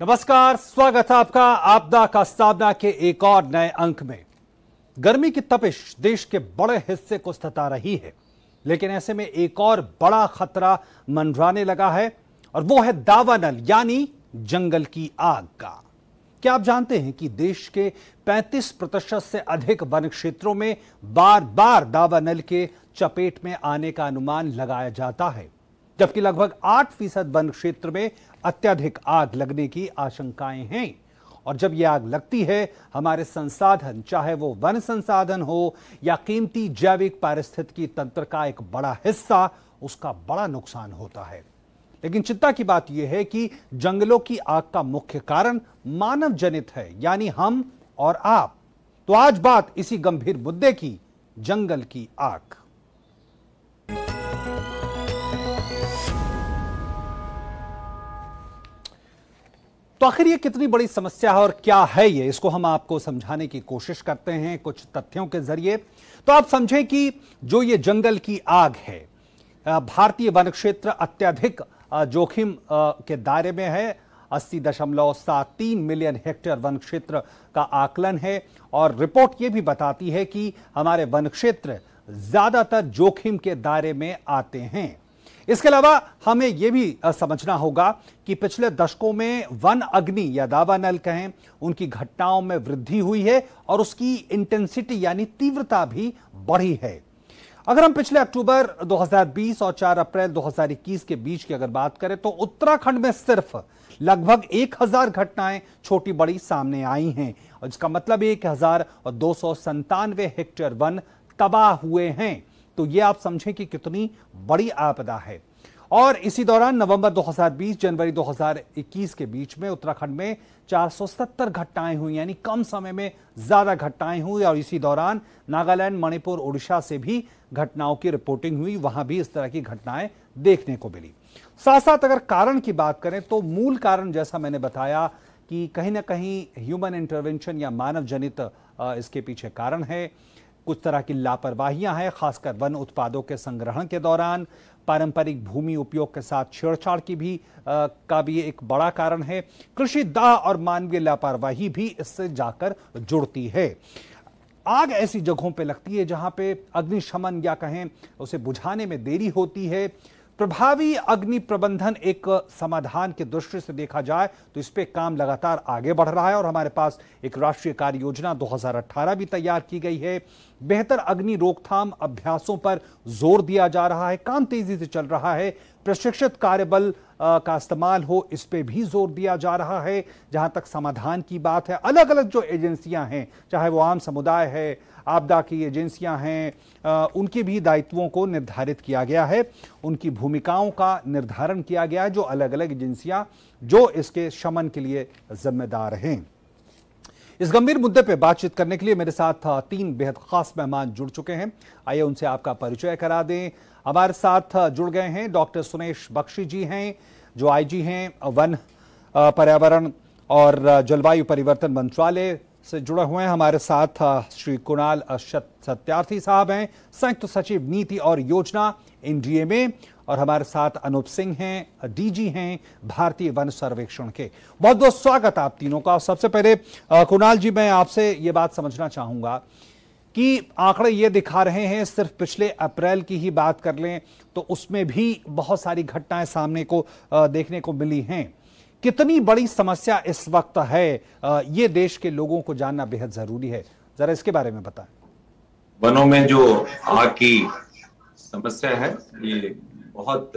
नमस्कार, स्वागत है आपका आपदा का सामना के एक और नए अंक में। गर्मी की तपिश देश के बड़े हिस्से को सता रही है, लेकिन ऐसे में एक और बड़ा खतरा मंडराने लगा है और वो है दावानल यानी जंगल की आग का। क्या आप जानते हैं कि देश के 35% से अधिक वन क्षेत्रों में बार बार दावानल के चपेट में आने का अनुमान लगाया जाता है, जबकि लगभग 8% वन क्षेत्र में अत्यधिक आग लगने की आशंकाएं हैं। और जब यह आग लगती है, हमारे संसाधन, चाहे वो वन संसाधन हो या कीमती जैविक पारिस्थितिकी तंत्र का एक बड़ा हिस्सा, उसका बड़ा नुकसान होता है। लेकिन चिंता की बात यह है कि जंगलों की आग का मुख्य कारण मानव जनित है, यानी हम और आप। तो आज बात इसी गंभीर मुद्दे की, जंगल की आग। तो आखिर ये कितनी बड़ी समस्या है और क्या है ये, इसको हम आपको समझाने की कोशिश करते हैं कुछ तथ्यों के जरिए। तो आप समझें कि जो ये जंगल की आग है, भारतीय वन क्षेत्र अत्यधिक जोखिम के दायरे में है। 80.73 मिलियन हेक्टेयर वन क्षेत्र का आकलन है और रिपोर्ट ये भी बताती है कि हमारे वन क्षेत्र ज्यादातर जोखिम के दायरे में आते हैं। इसके अलावा हमें यह भी समझना होगा कि पिछले दशकों में वन अग्नि या दावानल कहें, उनकी घटनाओं में वृद्धि हुई है और उसकी इंटेंसिटी यानी तीव्रता भी बढ़ी है। अगर हम पिछले अक्टूबर 2020 और 4 अप्रैल 2021 के बीच की अगर बात करें तो उत्तराखंड में सिर्फ लगभग 1000 घटनाएं छोटी बड़ी सामने आई हैं, और इसका मतलब 1297 हेक्टेयर वन तबाह हुए हैं। तो ये आप समझें कि कितनी बड़ी आपदा है। और इसी दौरान नवंबर 2020 जनवरी 2021 के बीच में उत्तराखंड में 470 घटनाएं हुई, यानी कम समय में ज्यादा घटनाएं हुई। और इसी दौरान नागालैंड, मणिपुर, उड़ीसा से भी घटनाओं की रिपोर्टिंग हुई, वहां भी इस तरह की घटनाएं देखने को मिली। साथ साथ अगर कारण की बात करें तो मूल कारण, जैसा मैंने बताया कि कहीं ना कहीं ह्यूमन इंटरवेंशन या मानव जनित इसके पीछे कारण है। कुछ तरह की लापरवाहियां हैं, खासकर वन उत्पादों के संग्रहण के दौरान। पारंपरिक भूमि उपयोग के साथ छेड़छाड़ की भी का भी एक बड़ा कारण है। कृषि दाह और मानवीय लापरवाही भी इससे जाकर जुड़ती है। आग ऐसी जगहों पे लगती है जहां पे अग्निशमन या कहें उसे बुझाने में देरी होती है। प्रभावी अग्नि प्रबंधन एक समाधान की दृष्टि से देखा जाए तो इस पे काम लगातार आगे बढ़ रहा है और हमारे पास एक राष्ट्रीय कार्य योजना 2018 भी तैयार की गई है। बेहतर अग्नि रोकथाम अभ्यासों पर जोर दिया जा रहा है, काम तेजी से चल रहा है। प्रशिक्षित कार्यबल का इस्तेमाल हो, इस पे भी जोर दिया जा रहा है। जहां तक समाधान की बात है, अलग अलग जो एजेंसियां हैं, चाहे वो आम समुदाय है, आपदा की एजेंसियां हैं, उनके भी दायित्वों को निर्धारित किया गया है, उनकी भूमिकाओं का निर्धारण किया गया है, जो अलग अलग एजेंसियां जो इसके शमन के लिए जिम्मेदार हैं। इस गंभीर मुद्दे पे बातचीत करने के लिए मेरे साथ 3 बेहद खास मेहमान जुड़ चुके हैं। आइए उनसे आपका परिचय करा दें। हमारे साथ जुड़ गए हैं डॉक्टर सुनेश बख्शी जी हैं, जो आईजी हैं वन, पर्यावरण और जलवायु परिवर्तन मंत्रालय से जुड़े हुए हैं। हमारे साथ श्री कुणाल सत्यार्थी साहब हैं, संयुक्त सचिव नीति और योजना एनडीएमए। और हमारे साथ अनूप सिंह हैं, डीजी हैं भारतीय वन सर्वेक्षण के। बहुत बहुत स्वागत आप तीनों का। सबसे पहले कुणाल जी, मैं आपसे ये बात समझना चाहूंगा कि आंकड़े ये दिखा रहे हैं, सिर्फ पिछले अप्रैल की ही बात कर लें तो उसमें भी बहुत सारी घटनाएं सामने को देखने को मिली हैं। कितनी बड़ी समस्या इस वक्त है, ये देश के लोगों को जानना बेहद जरूरी है। जरा इसके बारे में बताएं। वनों में जो आग की समस्या है, ये बहुत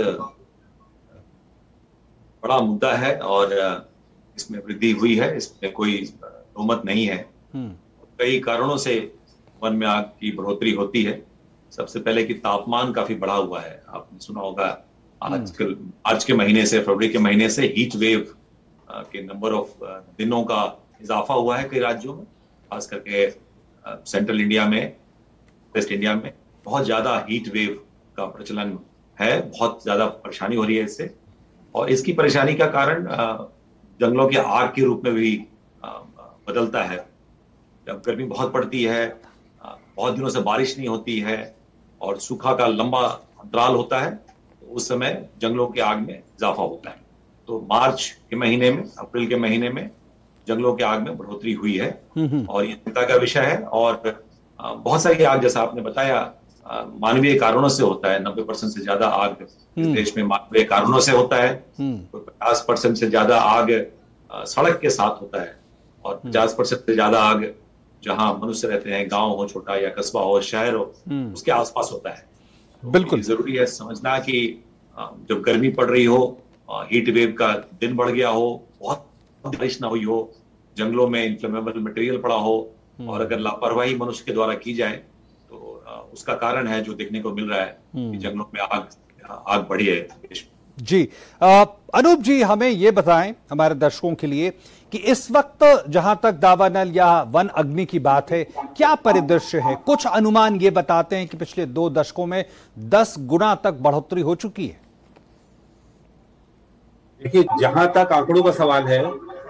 बड़ा मुद्दा है और इसमें वृद्धि हुई है, इसमें कोई दो-मत नहीं है। कई कारणों से वन में आग की बढ़ोतरी होती है। सबसे पहले कि तापमान काफी बढ़ा हुआ है। आपने सुना होगा आजकल, आज के महीने से, फरवरी के महीने से हीट वेव के नंबर ऑफ दिनों का इजाफा हुआ है कई राज्यों में, खास करके सेंट्रल इंडिया में, वेस्ट इंडिया में बहुत ज्यादा हीट वेव का प्रचलन है। बहुत ज्यादा परेशानी हो रही है इससे, और इसकी परेशानी का कारण जंगलों के आग के रूप में भी बदलता है। जब गर्मी बहुत पड़ती है, बहुत दिनों से बारिश नहीं होती है और सूखा का लंबा अंतराल होता है, तो उस समय जंगलों की आग में इजाफा होता है। तो मार्च के महीने में, अप्रैल के महीने में जंगलों के आग में बढ़ोतरी हुई है और ये चिंता का विषय है। और बहुत सारी आग, जैसा आपने बताया, मानवीय कारणों से होता है। 90% से ज्यादा आग इस देश में मानवीय कारणों से होता है। 50% से ज्यादा आग सड़क के साथ होता है और 50% से ज्यादा आग जहां मनुष्य रहते हैं, गांव हो छोटा या कस्बा हो, शहर हो, उसके आसपास होता है। बिल्कुल जरूरी है समझना कि जब गर्मी पड़ रही हो, हीट वेव का दिन बढ़ गया हो, बहुत बारिश ना हुई हो, जंगलों में इन्फ्लेमेबल मटेरियल पड़ा हो और अगर लापरवाही मनुष्य के द्वारा की जाए तो उसका कारण है जो देखने को मिल रहा है कि जंगलों में आग बढ़ी है देश में। जी अनूप जी, हमें ये बताएं हमारे दर्शकों के लिए कि इस वक्त जहां तक दावानल या वन अग्नि की बात है, क्या परिदृश्य है? कुछ अनुमान ये बताते हैं कि पिछले 2 दशकों में 10 गुना तक बढ़ोतरी हो चुकी है। देखिए, जहां तक आंकड़ों का सवाल है,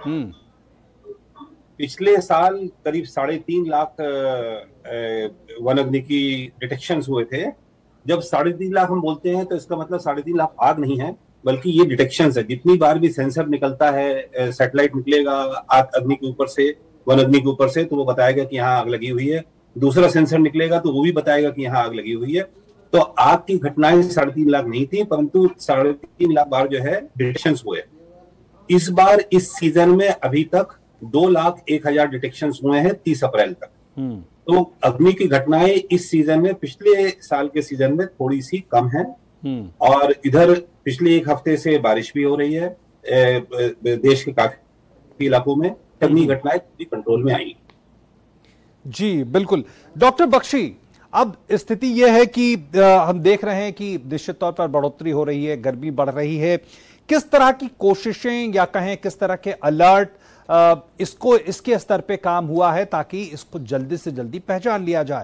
पिछले साल करीब 3.5 लाख वन अग्नि की डिटेक्शंस हुए थे। जब 3.5 लाख हम बोलते हैं तो इसका मतलब 3.5 लाख आग नहीं है, बल्कि ये डिटेक्शंस है। जितनी बार भी सेंसर निकलता है, सैटेलाइट निकलेगा आग अग्नि के ऊपर से, वन अग्नि के ऊपर से, तो वो बताएगा कि यहाँ आग लगी हुई है। दूसरा सेंसर निकलेगा तो वो भी बताएगा कि यहाँ आग लगी हुई है। तो आग की घटनाएं 3.5 लाख नहीं थी, परंतु 3.5 लाख बार जो है डिटेक्शंस हुए। इस बार इस सीजन में अभी तक 2,01,000 डिटेक्शंस हुए हैं 30 अप्रैल तक। तो अग्नि की घटनाएं इस सीजन में पिछले साल के सीजन में थोड़ी सी कम है। और इधर पिछले 1 हफ्ते से बारिश भी हो रही है देश के काफी इलाकों में। अग्नि घटनाएं कंट्रोल में आई। जी बिल्कुल। डॉक्टर बख्शी, अब स्थिति यह है कि हम देख रहे हैं कि निश्चित तौर पर बढ़ोतरी हो रही है, गर्मी बढ़ रही है। किस तरह की कोशिशें या कहें किस तरह के अलर्ट इसके स्तर पे काम हुआ है ताकि इसको जल्दी से जल्दी पहचान लिया जाए?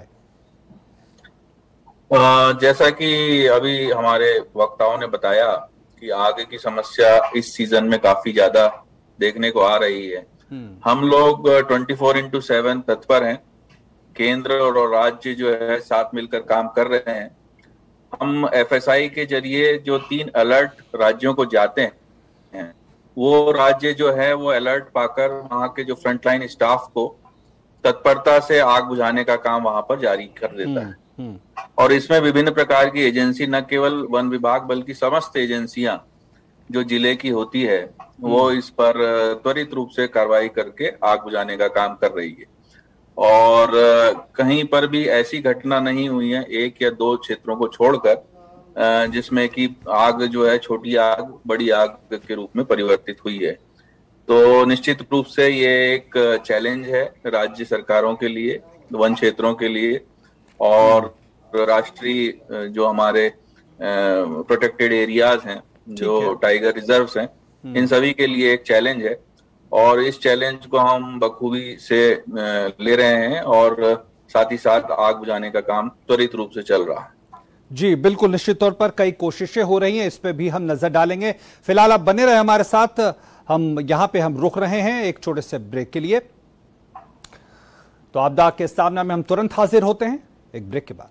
जैसा कि अभी हमारे वक्ताओं ने बताया कि आगे की समस्या इस सीजन में काफी ज्यादा देखने को आ रही है। हम लोग 24/7 तत्पर हैं। केंद्र और राज्य जो है साथ मिलकर काम कर रहे हैं। हम FSI के जरिए जो 3 अलर्ट राज्यों को जाते हैं, वो राज्य जो है वो अलर्ट पाकर वहां के जो फ्रंटलाइन स्टाफ को तत्परता से आग बुझाने का काम वहां पर जारी कर देता है। और इसमें विभिन्न प्रकार की एजेंसी, न केवल वन विभाग बल्कि समस्त एजेंसियां जो जिले की होती है, वो इस पर त्वरित रूप से कार्रवाई करके आग बुझाने का काम कर रही है। और कहीं पर भी ऐसी घटना नहीं हुई है 1 या 2 क्षेत्रों को छोड़कर जिसमें कि आग जो है छोटी आग बड़ी आग के रूप में परिवर्तित हुई है। तो निश्चित रूप से ये एक चैलेंज है राज्य सरकारों के लिए, वन क्षेत्रों के लिए और राष्ट्रीय जो हमारे प्रोटेक्टेड एरियाज हैं, जो टाइगर रिजर्व्स हैं, इन सभी के लिए एक चैलेंज है। और इस चैलेंज को हम बखूबी से ले रहे हैं और साथ ही साथ आग बुझाने का काम त्वरित रूप से चल रहा है। जी बिल्कुल, निश्चित तौर पर कई कोशिशें हो रही हैं, इस पे भी हम नजर डालेंगे। फिलहाल आप बने रहे हमारे साथ। हम यहां पे हम रुक रहे हैं एक छोटे से ब्रेक के लिए। तो आपदा के सामने में हम तुरंत हाजिर होते हैं एक ब्रेक के बाद।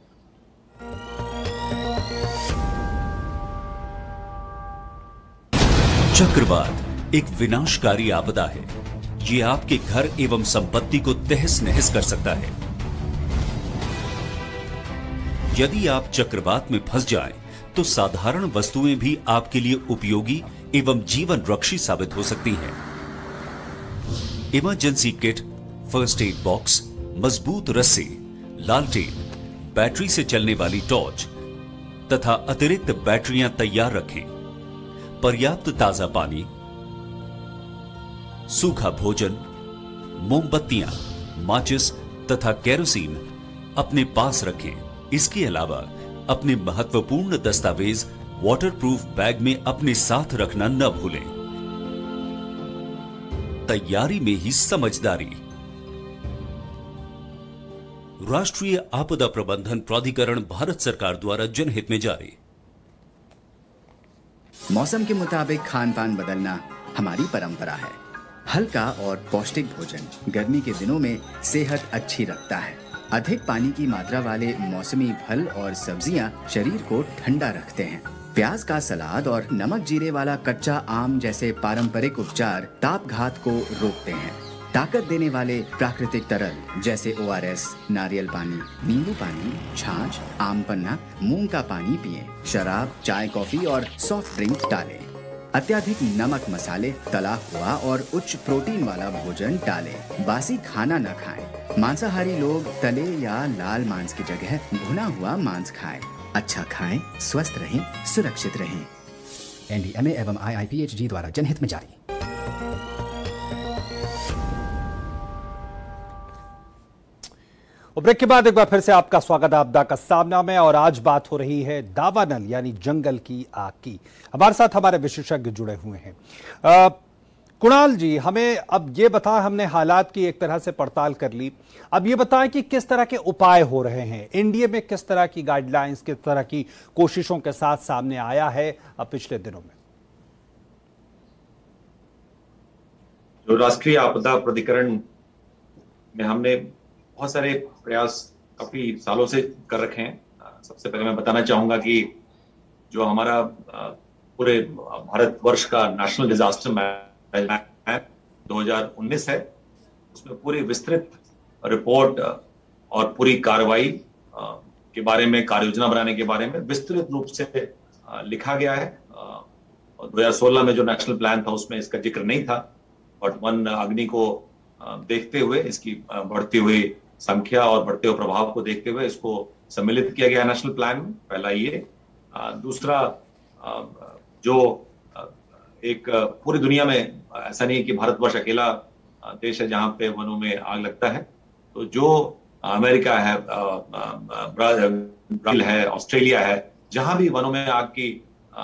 चक्रवात एक विनाशकारी आपदा है। ये आपके घर एवं संपत्ति को तहस नहस कर सकता है। यदि आप चक्रवात में फंस जाएं, तो साधारण वस्तुएं भी आपके लिए उपयोगी एवं जीवन रक्षी साबित हो सकती हैं। Emergency kit, first aid box, मजबूत रस्सी, लालटेन, बैटरी से चलने वाली टॉर्च तथा अतिरिक्त बैटरियां तैयार रखें। पर्याप्त ताजा पानी, सूखा भोजन, मोमबत्तियां, माचिस तथा केरोसिन अपने पास रखें। इसके अलावा अपने महत्वपूर्ण दस्तावेज वाटरप्रूफ बैग में अपने साथ रखना न भूलें। तैयारी में ही समझदारी। राष्ट्रीय आपदा प्रबंधन प्राधिकरण, भारत सरकार द्वारा जनहित में जारी। मौसम के मुताबिक खान पान बदलना हमारी परंपरा है। हल्का और पौष्टिक भोजन गर्मी के दिनों में सेहत अच्छी रखता है। अधिक पानी की मात्रा वाले मौसमी फल और सब्जियां शरीर को ठंडा रखते हैं। प्याज का सलाद और नमक जीरे वाला कच्चा आम जैसे पारंपरिक उपचार ताप घात को रोकते हैं। ताकत देने वाले प्राकृतिक तरल जैसे ORS, नारियल पानी, नींबू पानी, छाछ, आम पन्ना, मूंग का पानी पिएं। शराब, चाय, कॉफी और सॉफ्ट ड्रिंक टालें। अत्यधिक नमक, मसाले, तला हुआ और उच्च प्रोटीन वाला भोजन टालें। बासी खाना न खाएं। मांसाहारी लोग तले या लाल मांस की जगह भुना हुआ मांस खाएं। अच्छा खाएं, स्वस्थ रहें, सुरक्षित रहें। NDMA एवं IIPHG द्वारा जनहित में जारी। ब्रेक के बाद एक बार फिर से आपका स्वागत है आपदा का सामना में, और आज बात हो रही है दावानल यानी जंगल की आग की। हमारे साथ हमारे विशेषज्ञ जुड़े हुए हैं। कुणाल जी, हमें अब ये बताएं, हमने हालात की एक तरह से पड़ताल कर ली, अब ये बताएं कि किस तरह के उपाय हो रहे हैं एनडीए में, किस तरह की गाइडलाइंस, किस तरह की कोशिशों के साथ सामने आया है अब पिछले दिनों में। जो राष्ट्रीय आपदा प्राधिकरण में हमने बहुत सारे प्रयास काफी सालों से कर रखे हैं। सबसे पहले मैं बताना चाहूंगा कि जो हमारा पूरे भारतवर्ष का नेशनल डिजास्टर मैनेजमेंट 2019 है, उसमें पूरी विस्तृत रिपोर्ट और पूरी कार्रवाई के बारे में, कार्य योजना बनाने के बारे में विस्तृत रूप से लिखा गया है। 2016 में जो नेशनल प्लान था उसमें इसका जिक्र नहीं था, बट वन अग्नि को देखते हुए, इसकी बढ़ती हुई संख्या और बढ़ते हुए प्रभाव को देखते हुए इसको सम्मिलित किया गया नेशनल प्लान में। पहला ये। दूसरा, जो एक पूरी दुनिया में ऐसा नहीं है कि भारतवर्ष अकेला देश है जहां पे वनों में आग लगता है, तो जो अमेरिका है, ब्राजील है, ऑस्ट्रेलिया है, जहां भी वनों में आग की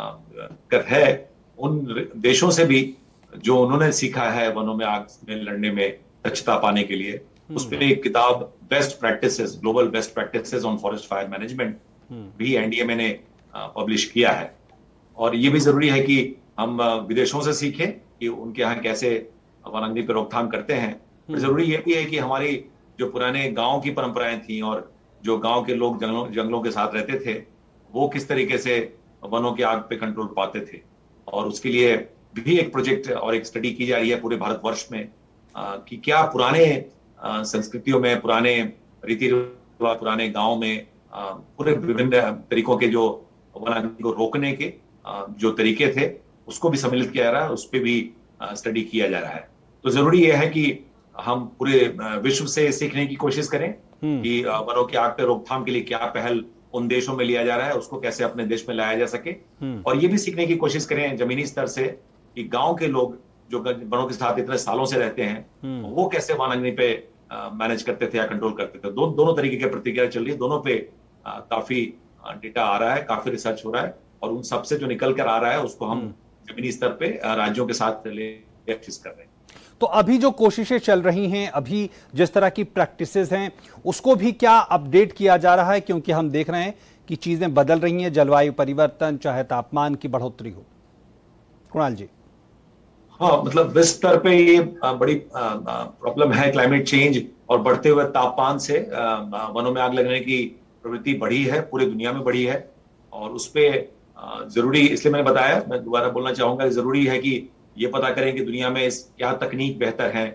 है, उन देशों से भी जो उन्होंने सीखा है वनों में आग में लड़ने में दक्षता पाने के लिए, उसमें एक किताब best practices, global best practices on forest fire management भी एनडीएमए ने पब्लिश किया है। और ये भी जरूरी है कि हम विदेशों से सीखें कि उनके यहाँ कैसे वन अग्नि पर रोकथाम करते हैं। जरूरी ये भी है कि हमारी जो पुराने गांव की परंपराएं थी और जो गांव के लोग जंगलों के साथ रहते थे, वो किस तरीके से वनों की आग पे कंट्रोल पाते थे, और उसके लिए भी एक प्रोजेक्ट और एक स्टडी की जा रही है पूरे भारतवर्ष में कि क्या पुराने संस्कृतियों में, पुराने रीति रिवाज, पुराने गांव में पूरे विभिन्न तरीकों के जो वन अग्नि को रोकने के जो तरीके थे उसको भी सम्मिलित किया जा रहा है, उस पर भी स्टडी किया जा रहा है। तो जरूरी यह है कि हम पूरे विश्व से सीखने की कोशिश करें कि वनों की आग पे रोकथाम के लिए क्या पहल उन देशों में लिया जा रहा है, उसको कैसे अपने देश में लाया जा सके, और ये भी सीखने की कोशिश करें जमीनी स्तर से कि गांव के लोग जो वनों के साथ इतने सालों से रहते हैं वो कैसे वन अग्नि पे मैनेज करते थे या कंट्रोल करते थे। दोनों तरीके की प्रतिक्रिया चल रही है, दोनों पे काफी डेटा आ रहा है, काफी रिसर्च हो रहा है, और उन सबसे जो निकल कर आ रहा है उसको हम जमीनी स्तर पे राज्यों के साथ ले कोशिश कर रहे हैं। तो अभी जो कोशिशें चल रही हैं, अभी जिस तरह की प्रैक्टिसेस हैं, उसको भी क्या अपडेट किया जा रहा है? क्योंकि हम देख रहे हैं कि चीजें बदल रही हैं, जलवायु परिवर्तन, चाहे तापमान की बढ़ोतरी हो। कुणाल जी। हाँ, मतलब विश्व स्तर पे ये बड़ी प्रॉब्लम है, क्लाइमेट चेंज और बढ़ते हुए तापमान से वनों में आग लगने की प्रवृत्ति बढ़ी है, पूरी दुनिया में बढ़ी है, और उस पे जरूरी, इसलिए मैंने बताया, मैं दोबारा बोलना चाहूंगा, जरूरी है कि ये पता करें कि दुनिया में क्या तकनीक बेहतर है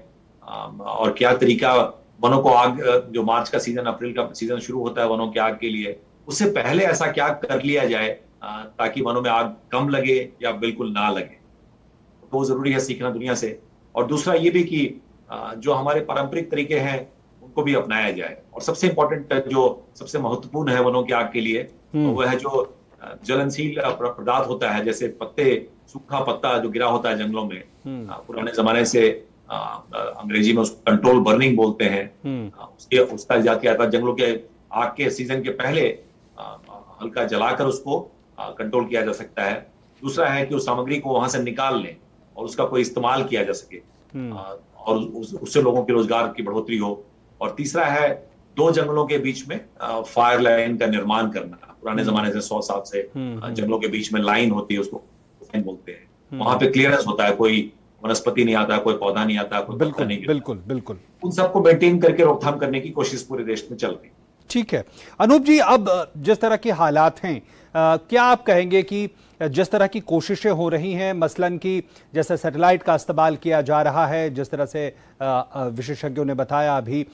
और क्या तरीका वनों को आग, जो मार्च का सीजन, अप्रैल का सीजन शुरू होता है वनों की आग के लिए, उससे पहले ऐसा क्या कर लिया जाए ताकि वनों में आग कम लगे या बिल्कुल ना लगे। तो जरूरी है सीखना दुनिया से। और दूसरा ये भी कि जो हमारे पारंपरिक तरीके हैं उनको भी अपनाया जाए, और सबसे इंपॉर्टेंट, जो सबसे महत्वपूर्ण है वनों की आग के लिए, वो है जो ज्वलनशील पदार्थ होता है, जैसे पत्ते, सूखा पत्ता जो गिरा होता है जंगलों में, पुराने जमाने से अंग्रेजी में उसको कंट्रोल बर्निंग बोलते हैं, उसका इजाद किया था। जंगलों के आग के सीजन के पहले हल्का जलाकर उसको कंट्रोल किया जा सकता है। दूसरा है कि उस सामग्री को वहां से निकाल लें और उसका कोई इस्तेमाल किया जा सके, और उससे लोगों के रोजगार की बढ़ोतरी हो। और तीसरा है दो जंगलों के बीच में फायर लाइन का निर्माण करना। पुराने जमाने से 100 साल से जंगलों के बीच में लाइन होती है, उसको लाइन बोलते हैं। वहां पे क्लियरेंस होता है, कोई वनस्पति नहीं आता, कोई पौधा नहीं आता, कोई पत्ता नहीं गिरता। बिल्कुल बिल्कुल। उन सबको मेंटेन करके रोकथाम करने की कोशिश पूरे देश में चल रही है। ठीक है अनूप जी, अब जिस तरह के हालात हैं, क्या आप कहेंगे कि जिस तरह की कोशिशें हो रही हैं, मसलन की जैसे सैटेलाइट का इस्तेमाल किया जा रहा है, जिस तरह से विशेषज्ञों ने बताया अभी,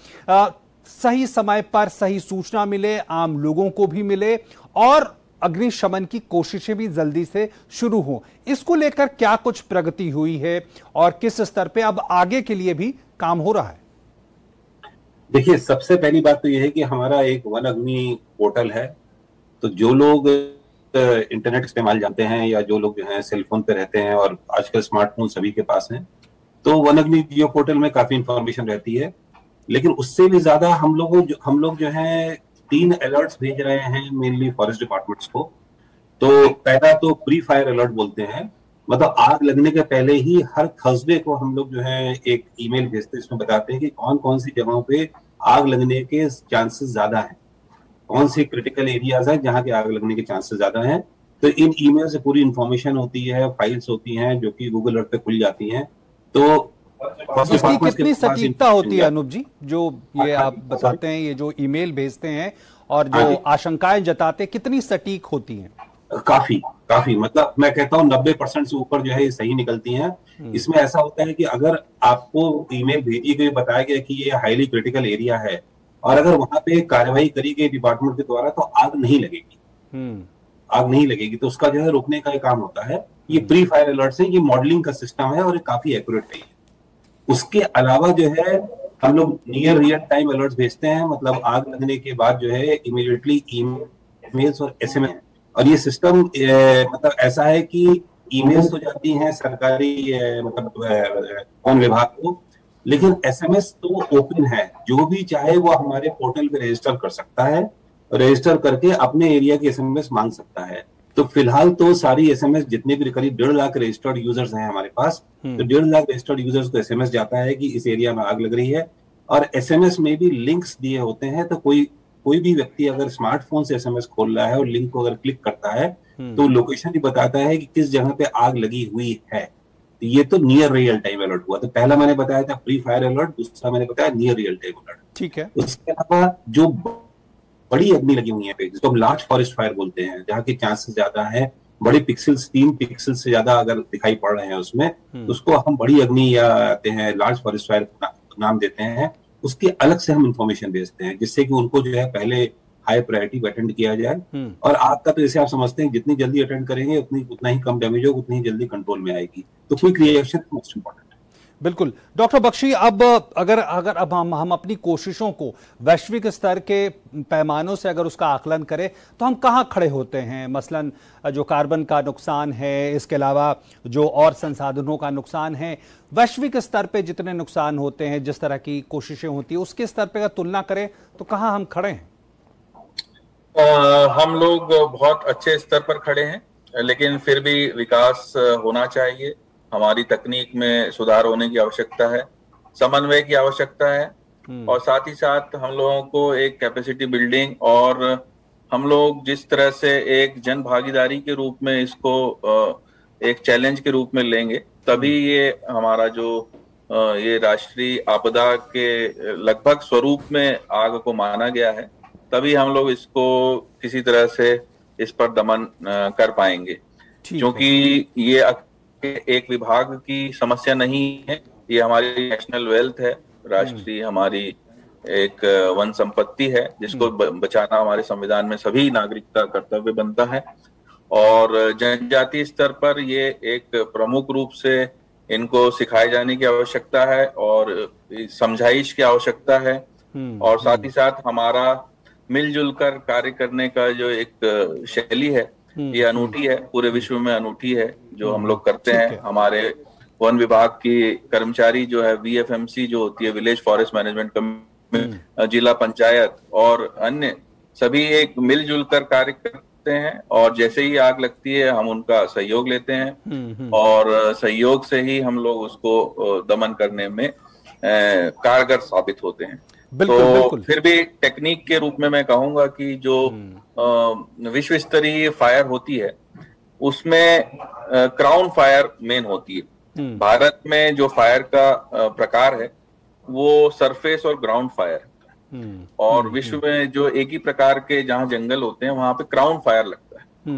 सही समय पर सही सूचना मिले, आम लोगों को भी मिले और अग्निशमन की कोशिशें भी जल्दी से शुरू हों, इसको लेकर क्या कुछ प्रगति हुई है और किस स्तर पे अब आगे के लिए भी काम हो रहा है? देखिए, सबसे पहली बात तो यह है कि हमारा एक वन अग्नि पोर्टल है। तो जो लोग इंटरनेट इस्तेमाल जानते हैं या जो लोग जो है सेलफोन पे रहते हैं और आजकल स्मार्टफोन सभी के पास हैं, तो वन अग्नि जियो पोर्टल में काफी इंफॉर्मेशन रहती है। लेकिन उससे भी ज्यादा हम लोग जो है 3 अलर्ट्स भेज रहे हैं मेनली फॉरेस्ट डिपार्टमेंट्स को। तो पहला तो प्री फायर अलर्ट बोलते हैं, मतलब आग लगने के पहले ही हर थर्सडे को हम लोग जो है एक ईमेल भेजते हैं, इसमें बताते हैं कि कौन कौन सी जगहों पे आग लगने के चांसेस ज्यादा हैं, कौन सी क्रिटिकल एरियाज हैं जहां के आग लगने के चांसेस ज्यादा हैं। तो इन ईमेल से पूरी इंफॉर्मेशन होती है, फाइल्स होती हैं जो कि गूगल अर्थ पे खुल जाती हैं। तो इसकी कितनी सटीकता होती है अनूप जी, जो ये आप बताते हैं, ये जो ईमेल भेजते हैं और जो आशंकाएं जताते हैं, कितनी सटीक होती हैं? काफी मतलब मैं कहता हूँ 90% से ऊपर जो है ये सही निकलती हैं। इसमें ऐसा होता है कि अगर आपको ईमेल भेजी गई, बताया गया कि ये हाईली क्रिटिकल एरिया है और अगर वहां पे कार्रवाई करी गई डिपार्टमेंट के द्वारा, तो आग नहीं लगेगी। तो उसका जो है रोकने का काम होता है। ये प्री फायर अलर्ट है, ये मॉडलिंग का सिस्टम है और ये काफी एक्यूरेट है। उसके अलावा जो है हम लोग नियर रियल टाइम अलर्ट्स भेजते हैं, मतलब आग लगने के बाद जो है इमीडिएटली ईमेल्स और एसएमएस। और ये सिस्टम मतलब ऐसा है कि ईमेल्स तो जाती हैं सरकारी मतलब वन विभाग को, लेकिन एसएमएस तो ओपन है, जो भी चाहे वो हमारे पोर्टल पे रजिस्टर कर सकता है, रजिस्टर करके अपने एरिया की एसएमएस मांग सकता है। तो फिलहाल तो सारी एसएमएस जितने भी करीब 1.5 लाख रजिस्टर्ड यूजर्स हैं हमारे पास, तो 1.5 लाख रजिस्टर्ड यूजर्स को एसएमएस जाता है कि इस एरिया में आग लग रही है। और एसएमएस में भी लिंक्स दिए होते हैं, तो कोई भी व्यक्ति अगर स्मार्टफोन से एसएमएस खोल रहा है और लिंक को अगर क्लिक करता है तो लोकेशन भी बताता है कि किस जगह पे आग लगी हुई है। तो ये तो नियर रियल टाइम अलर्ट हुआ। तो पहला मैंने बताया था प्री फायर अलर्ट, दूसरा मैंने बताया नियर रियल टाइम अलर्ट। ठीक है। उसके अलावा जो बड़ी अग्नि लगी हुई है पे, जिसको हम लार्ज फॉरेस्ट फायर बोलते हैं, जहाँ के चांसेस ज्यादा है, बड़े पिक्सल्स 3 पिक्सल से ज्यादा अगर दिखाई पड़ रहे हैं उसमें, तो उसको हम बड़ी अग्नि या आते हैं लार्ज फॉरेस्ट फायर नाम देते हैं। उसके अलग से हम इंफॉर्मेशन भेजते हैं, जिससे कि उनको जो है पहले हाई प्रायोरिटी अटेंड किया जाए। और आग का तो जैसे आप समझते हैं जितनी जल्दी अटेंड करेंगे उतना ही कम डैमेज होगा, उतनी ही जल्दी कंट्रोल में आएगी। तो क्विक रिएक्शन मोस्ट इंपॉर्टेंट। बिल्कुल डॉक्टर बख्शी, अब अगर अब हम अपनी कोशिशों को वैश्विक स्तर के पैमानों से अगर उसका आकलन करें तो हम कहाँ खड़े होते हैं? मसलन जो कार्बन का नुकसान है, इसके अलावा जो और संसाधनों का नुकसान है, वैश्विक स्तर पे जितने नुकसान होते हैं, जिस तरह की कोशिशें होती है, उसके स्तर पे अगर तुलना करें तो कहाँ हम खड़े हैं? हम लोग बहुत अच्छे स्तर पर खड़े हैं, लेकिन फिर भी विकास होना चाहिए। हमारी तकनीक में सुधार होने की आवश्यकता है, समन्वय की आवश्यकता है, और साथ ही साथ हम लोगों को एक कैपेसिटी बिल्डिंग, और हम लोग जिस तरह से एक जन भागीदारी के रूप में इसको एक चैलेंज के रूप में लेंगे, तभी ये हमारा जो ये राष्ट्रीय आपदा के लगभग स्वरूप में आग को माना गया है, तभी हम लोग इसको किसी तरह से इस पर दमन कर पाएंगे। क्योंकि ये एक विभाग की समस्या नहीं है, ये हमारी नेशनल वेल्थ है, राष्ट्रीय हमारी एक वन संपत्ति है, जिसको बचाना हमारे संविधान में सभी नागरिक का कर्तव्य बनता है। और जनजातीय स्तर पर ये एक प्रमुख रूप से इनको सिखाए जाने की आवश्यकता है और समझाइश की आवश्यकता है। और साथ ही साथ हमारा मिलजुल कर कार्य करने का जो एक शैली है, ये अनूठी है, पूरे विश्व में अनूठी है जो हम लोग करते हैं। हमारे वन विभाग की कर्मचारी जो है, VFMC जो होती है, विलेज फॉरेस्ट मैनेजमेंट कमेटी, जिला पंचायत और अन्य सभी एक मिलजुल कर कार्य करते हैं, और जैसे ही आग लगती है हम उनका सहयोग लेते हैं, और सहयोग से ही हम लोग उसको दमन करने में कारगर साबित होते हैं। बिल्कुल। फिर भी टेक्निक के रूप में मैं कहूंगा कि जो विश्व स्तरीय फायर होती है उसमें क्राउन फायर मेन होती है। भारत में जो फायर का प्रकार है वो सरफेस और ग्राउंड फायर है, और विश्व में जो एक ही प्रकार के जहां जंगल होते हैं वहां पे क्राउन फायर लगता है।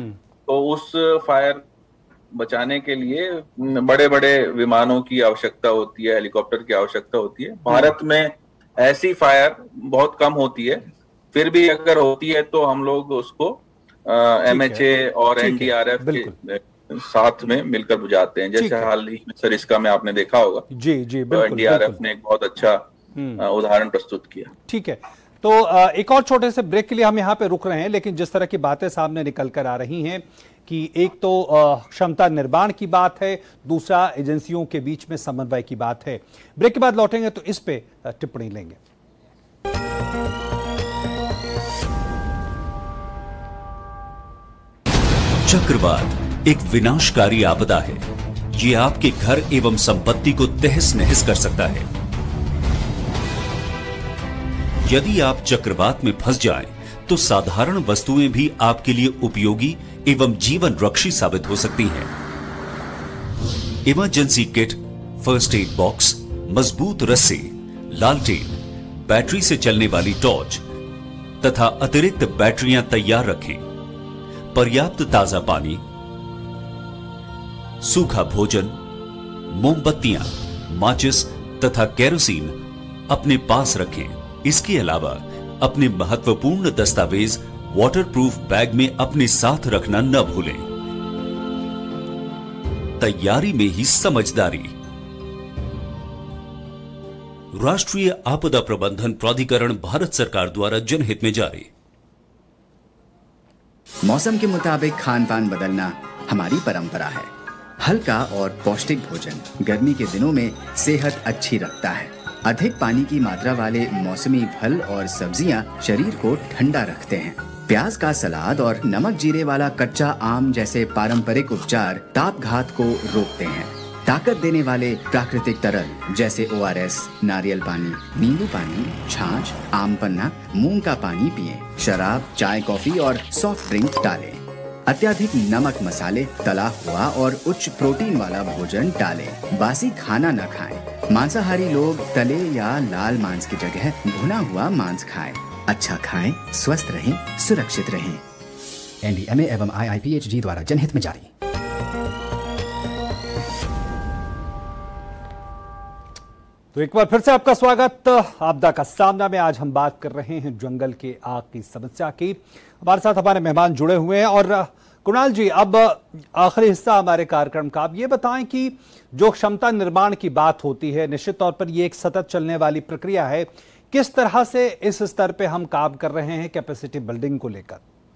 तो उस फायर बचाने के लिए बड़े बड़े विमानों की आवश्यकता होती है, हेलीकॉप्टर की आवश्यकता होती है। भारत में ऐसी फायर बहुत कम होती है, फिर भी अगर होती है तो हम लोग उसको MHA और NDRF के साथ में मिलकर बुझाते हैं। जैसे हाल ही में सरिस्का में आपने देखा होगा, जी जी, तो NDRF ने एक बहुत अच्छा उदाहरण प्रस्तुत किया। ठीक है, तो एक और छोटे से ब्रेक के लिए हम यहाँ पे रुक रहे हैं, लेकिन जिस तरह की बातें सामने निकल कर आ रही हैं कि एक तो क्षमता निर्माण की बात है, दूसरा एजेंसियों के बीच में समन्वय की बात है। ब्रेक के बाद लौटेंगे तो इस पे टिप्पणी लेंगे। चक्रवात एक विनाशकारी आपदा है। ये आपके घर एवं संपत्ति को तहस नहस कर सकता है। यदि आप चक्रवात में फंस जाएं, तो साधारण वस्तुएं भी आपके लिए उपयोगी एवं जीवन रक्षी साबित हो सकती हैं। Emergency kit, first aid box, मजबूत रस्सी, लालटेन, बैटरी से चलने वाली टॉर्च तथा अतिरिक्त बैटरियां तैयार रखें। पर्याप्त ताजा पानी, सूखा भोजन, मोमबत्तियां, माचिस तथा केरोसिन अपने पास रखें। इसके अलावा अपने महत्वपूर्ण दस्तावेज वाटरप्रूफ बैग में अपने साथ रखना न भूलें। तैयारी में ही समझदारी। राष्ट्रीय आपदा प्रबंधन प्राधिकरण, भारत सरकार द्वारा जनहित में जारी। मौसम के मुताबिक खान पान बदलना हमारी परंपरा है। हल्का और पौष्टिक भोजन गर्मी के दिनों में सेहत अच्छी रखता है। अधिक पानी की मात्रा वाले मौसमी फल और सब्जियां शरीर को ठंडा रखते हैं। प्याज का सलाद और नमक जीरे वाला कच्चा आम जैसे पारंपरिक उपचार तापघात को रोकते हैं। ताकत देने वाले प्राकृतिक तरल जैसे ORS, नारियल पानी, नींबू पानी, छाछ, आम पन्ना, मूंग का पानी पिएं। शराब, चाय, कॉफी और सॉफ्ट ड्रिंक टालें। अत्यधिक नमक, मसाले, तला हुआ और उच्च प्रोटीन वाला भोजन टालें। बासी खाना न खाएं। मांसाहारी लोग तले या लाल मांस की जगह भुना हुआ मांस खाएं। अच्छा खाएं, स्वस्थ रहें, सुरक्षित रहें। NDMA एवं IIPHG द्वारा जनहित में जारी। तो एक बार फिर से आपका स्वागत। आपदा का सामना में आज हम बात कर रहे हैं जंगल के आग की समस्या की। हमारे साथ हमारे मेहमान जुड़े हुए हैं। और कुणाल जी, अब आखिरी हिस्सा हमारे कार्यक्रम का, आप ये बताएं कि जो क्षमता निर्माण की बात होती है, निश्चित तौर पर ये एक सतत चलने वाली प्रक्रिया है। किस तरह से इस स्तर पे हम काम कर रहे हैं कैपेसिटी बिल्डिंग को लेकर?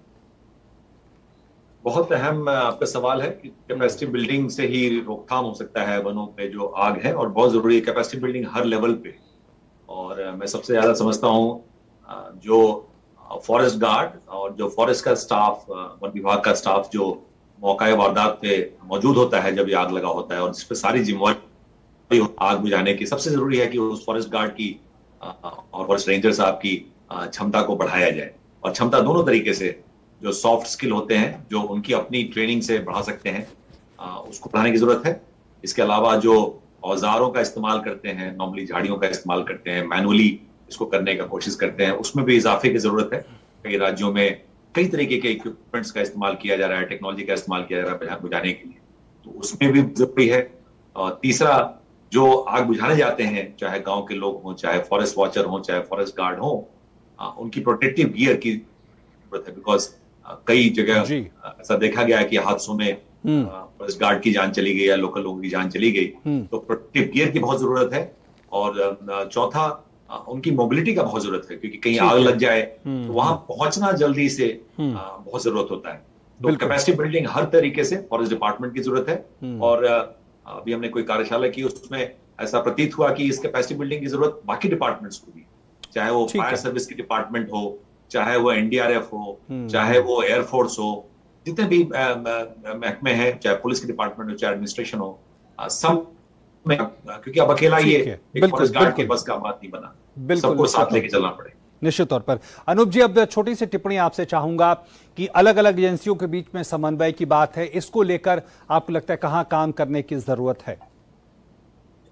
बहुत अहम आपका सवाल है कि कैपेसिटी बिल्डिंग से ही रोकथाम हो सकता है वनों पे जो आग है, और बहुत जरूरी है कैपेसिटी बिल्डिंग हर लेवल पे। और मैं सबसे ज्यादा समझता हूँ जो फॉरेस्ट गार्ड और जो फॉरेस्ट का स्टाफ, वन विभाग का स्टाफ जो मौका वारदात पे मौजूद होता है जब ये आग लगा होता है, और जिस पे सारी जिम्मेवारी आग बुझाने की, सबसे जरूरी है कि उस फॉरेस्ट गार्ड की और फॉरेस्ट रेंजर साहब की क्षमता को बढ़ाया जाए। और क्षमता दोनों तरीके से, जो सॉफ्ट स्किल होते हैं जो उनकी अपनी ट्रेनिंग से बढ़ा सकते हैं, उसको बढ़ाने की जरूरत है। इसके अलावा जो औजारों का इस्तेमाल करते हैं, नॉर्मली झाड़ियों का इस्तेमाल करते हैं, मैनुअली इसको करने का कोशिश करते हैं, उसमें भी इजाफे की जरूरत है। कई राज्यों में कई तरीके के इक्विपमेंट्स का इस्तेमाल किया जा रहा है, टेक्नोलॉजी का इस्तेमाल किया जा रहा है बुझाने के लिए, तो उसमें भी जरूरी है। और तीसरा, जो आग बुझाने जाते हैं, चाहे गांव के लोग हों, चाहे फॉरेस्ट वॉचर हों, चाहे फॉरेस्ट गार्ड हों, उनकी प्रोटेक्टिव गियर की जरूरत है। बिकॉज कई जगह ऐसा देखा गया है कि हादसों में फॉरेस्ट गार्ड की जान चली गई या लोकल लोगों की जान चली गई, तो प्रोटेक्टिव गियर की बहुत जरूरत है। और चौथा, उनकी मोबिलिटी का बहुत जरूरत है, क्योंकि कहीं आग लग जाए तो वहां पहुंचना जल्दी से बहुत जरूरत होता है। तो कैपेसिटी बिल्डिंग हर तरीके से फॉरेस्ट डिपार्टमेंट की जरूरत है। और अभी हमने कोई कार्यशाला की, उसमें ऐसा प्रतीत हुआ कि इस कैपेसिटी बिल्डिंग की जरूरत बाकी डिपार्टमेंट्स को भी, चाहे वो फायर सर्विस की डिपार्टमेंट हो, चाहे वो NDRF हो, चाहे वो एयरफोर्स हो, जितने भी महकमे हैं, चाहे पुलिस के डिपार्टमेंट हो, चाहे एडमिनिस्ट्रेशन हो, सब में, क्योंकि अब अकेला ये एक फॉरेस्ट गार्ड के बस का बात नहीं बना, सबको साथ लेके चलना पड़े। निश्चित तौर पर। अनूप जी, अब छोटी सी टिप्पणी आपसे चाहूंगा कि अलग अलग एजेंसियों के बीच में समन्वय की बात है, इसको लेकर आपको लगता है कहां काम करने की जरूरत है?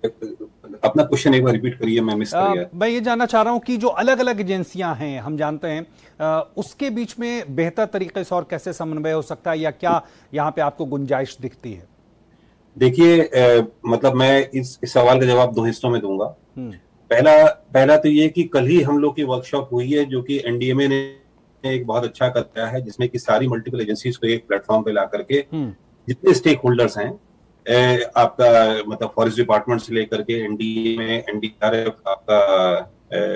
अपना क्वेश्चन एक बार रिपीट करिए, मैं मिस कर गया। मैं ये जानना चाह रहा हूं कि जो अलग अलग एजेंसियां हैं, हम जानते हैं, उसके बीच में बेहतर तरीके से और कैसे समन्वय हो सकता है, या क्या यहाँ पे आपको गुंजाइश दिखती है? देखिए, मतलब मैं इस सवाल का जवाब दो हिस्सों में दूंगा। पहला तो ये कि कल ही हम लोग की वर्कशॉप हुई है, जो कि एनडीएमए ने एक बहुत अच्छा करता है, जिसमें कि सारी मल्टीपल एजेंसीज को एक प्लेटफॉर्म पे ला करके जितने स्टेक होल्डर्स हैं, आपका मतलब फॉरेस्ट डिपार्टमेंट से लेकर के एनडीएमए, एनडीआरएफ, आपका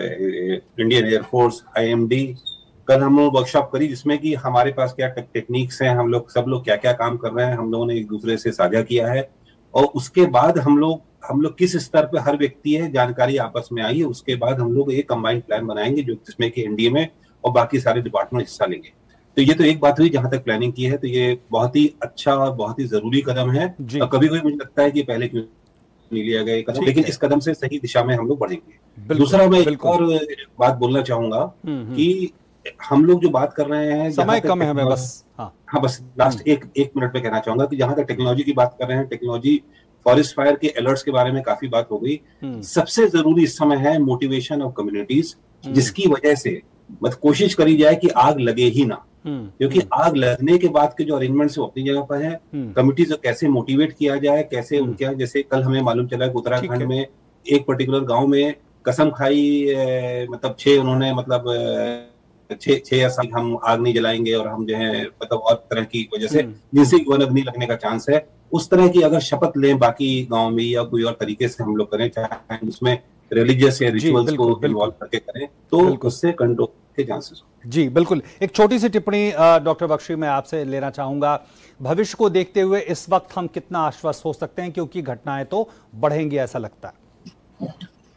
इंडियन एयरफोर्स, आईएमडी, कल हम लोग वर्कशॉप करी, जिसमें कि हमारे पास क्या टेक्निक्स हैं, हम लोग सब लोग क्या क्या काम कर रहे हैं, हम लोगों ने एक दूसरे से साझा किया है। और उसके बाद हम लोग किस स्तर पे हर व्यक्ति है जानकारी आपस में आई है, उसके बाद हम लोग एक कंबाइंड प्लान बनाएंगे, जो जिसमें कि एनडीएमए और बाकी सारे डिपार्टमेंट हिस्सा लेंगे। तो ये तो एक बात हुई जहां तक प्लानिंग की है, तो ये बहुत ही अच्छा और बहुत ही जरूरी कदम है। और कभी कभी मुझे लगता है कि पहले क्यों नहीं लिया गया ये कदम, लेकिन इस कदम से सही दिशा में हम लोग बढ़ेंगे। दूसरा, मैं एक और बात बोलना चाहूंगा कि हम लोग जो बात कर रहे हैं, समय कम है, मैं बस बस लास्ट एक मिनट में कहना चाहूंगा कि जहां तक टेक्नोलॉजी की बात कर रहे हैं, टेक्नोलॉजी फॉरेस्ट फायर के अलर्ट्स के बारे में काफी बात हो गई। सबसे जरूरी इस समय है मोटिवेशन ऑफ कम्युनिटीज, जिसकी वजह से मतलब कोशिश करी जाए कि आग लगे ही ना, क्योंकि आग लगने के बाद के जो अरेंजमेंट है वो अपनी जगह पर है। कमिटीज को कैसे मोटिवेट किया जाए, कैसे उनके, जैसे कल हमें मालूम चला कि उत्तराखंड में एक पर्टिकुलर गांव में कसम खाई, मतलब 6 उन्होंने मतलब 6 या 7 हम आग नहीं जलाएंगे, और हम जो है मतलब और तरह की वजह से जिनसे वन अग्नि लगने का चांस है, उस तरह की अगर शपथ लें बाकी गांव में या कोई और तरीके से हम लोग करें, चाहे उसमें रिलीजियस या रिचुअल्स को इन्वॉल्व करके करें, तो उससे कंट्रोल के चांसेस। जी बिल्कुल। एक छोटी सी टिप्पणी डॉक्टर बख्शी मैं आपसे लेना चाहूंगा, भविष्य को देखते हुए इस वक्त हम कितना आश्वस्त हो सकते हैं, क्योंकि घटनाएं तो बढ़ेंगी ऐसा लगता है?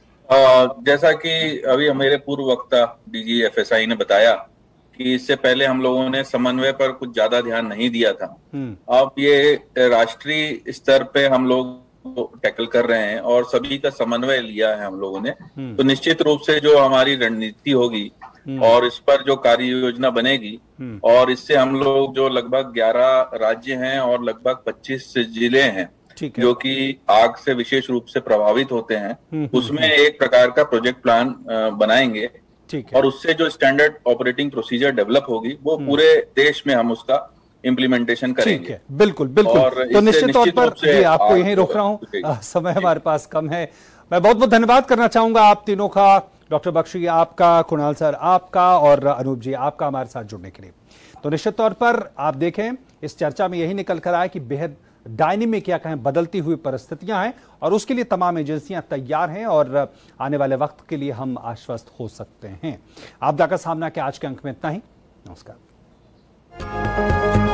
जैसा कि अभी मेरे पूर्व वक्ता डीजी एफएसआई ने बताया कि इससे पहले हम लोगों ने समन्वय पर कुछ ज्यादा ध्यान नहीं दिया था। अब ये राष्ट्रीय स्तर पे हम लोग टैकल कर रहे हैं और सभी का समन्वय लिया है हम लोगों ने, तो निश्चित रूप से जो हमारी रणनीति होगी और इस पर जो कार्य योजना बनेगी, और इससे हम लोग जो लगभग 11 राज्य हैं और लगभग 25 जिले हैं जो कि आग से विशेष रूप से प्रभावित होते हैं, उसमें एक प्रकार का प्रोजेक्ट प्लान बनाएंगे, और उससे जो स्टैंडर्ड ऑपरेटिंग प्रोसीजर डेवलप होगी वो पूरे देश में हम उसका इम्प्लीमेंटेशन करेंगे। बिल्कुल बिल्कुल। तो निश्चित तौर पर जी आपको यहीं रोक रहा हूं, समय हमारे पास कम है। मैं बहुत बहुत धन्यवाद करना चाहूंगा आप तीनों का, डॉक्टर बख्शी आपका, कुणाल सर आपका, और अनूप जी आपका हमारे साथ जुड़ने के लिए। तो निश्चित तौर पर आप देखें इस चर्चा में यही निकल कर आया कि बेहद डायनेमिक या कहें बदलती हुई परिस्थितियां हैं, और उसके लिए तमाम एजेंसियां तैयार हैं, और आने वाले वक्त के लिए हम आश्वस्त हो सकते हैं। आपदा का सामना के आज के अंक में इतना ही। नमस्कार।